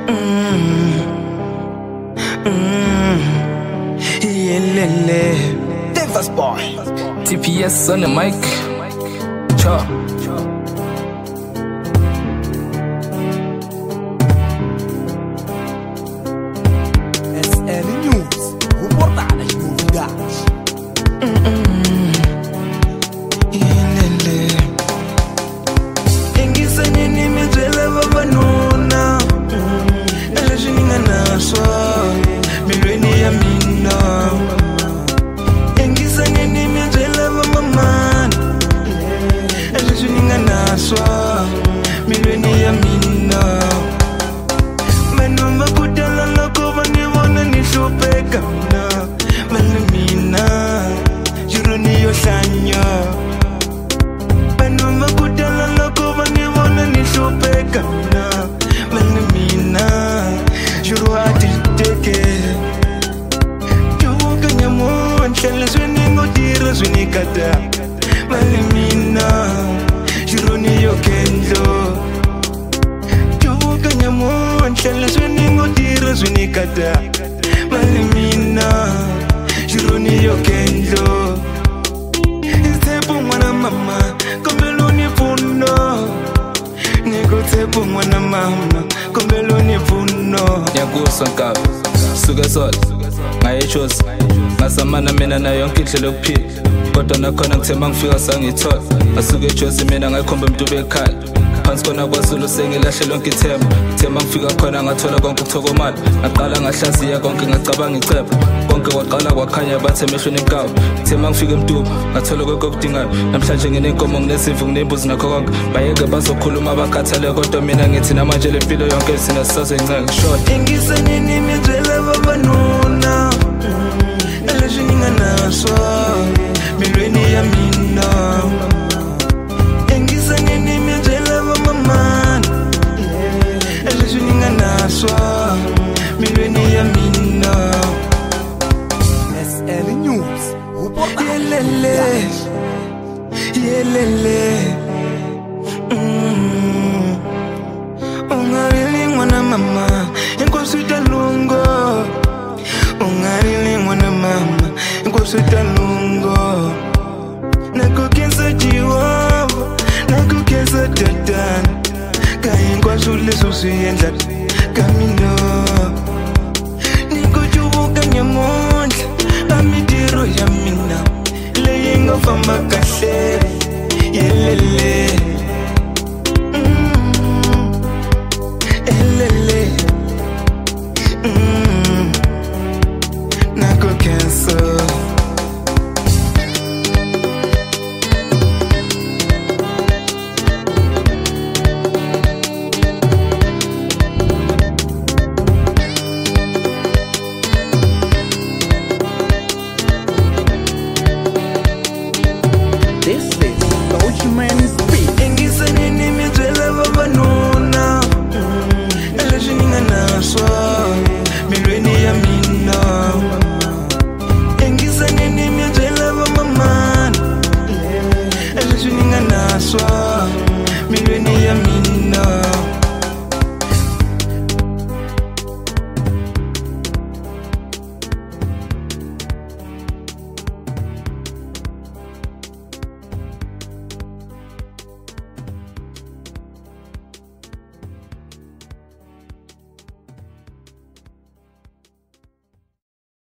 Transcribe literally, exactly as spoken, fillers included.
Mm. Mm. Yelele. Davis boy. T P S on the mic. Cha. S L News. Reportada de novidades. Yelele. Engisani ni mizela babanona. Nalajinga naswa. Milweni ya mina. Engisani ni mizela bamamana. Nalajinga naswa. Milweni ya mina. Manuma kudala lako vanivona nishupeka na malamina juruni yoshanya. Manuma kudala lako vanivona nishupeka na malamina juru atiteke. Jubuka nyamon chale swini ngodira swini kata malamina juruni yokendo. Chale swini ngodira swini kata malimina juruni yokendo. Tepo mwana mama kombeloni puno. Niko tepo mwana mama kombeloni puno. Nyakuso nkabi suke sola ngayichosi ngasamana mina nayo yonke indlela yokuphila kodwa nakhona ngithemba ngifika sangithola asuke ejosi mina ngayikhomba umuntu bekhaya phansi kona kwasulu sengilahle lonke ithemba themba ngifika khona ngathola konke ukuthokomala ngaqala ngahlaziya konke ngacabanga icepha konke kwaqala kwakhanya bathe emehlweni enkawu themba ngifika emtuba ngathola konke okudingayo namhlanje nginenkomo nginezimvu nginembuzi nakho konke bayeke bazokhuluma bakhathale kodwa mina ngithi namanje le mpilo yonke sina sisazoyinceka ngishoda engisanini mizela babanona nalajinga naswa milweni ya mina. Engisanini mizela bamamana nalajinga naswa milweni ya mina. S L News. Yelele. Yelele. Mm. Ungarili mwana mama inkwasuta lungo. Ungarili mwana mama inkwasuta lungo. Nakukesa jiwabo nakukesa tatana kaya nkwasule susiyendla kamino. Nikujubuka nyamondla amitiro ya mina leyinga famba kahle. Yelele. Mm. Elele.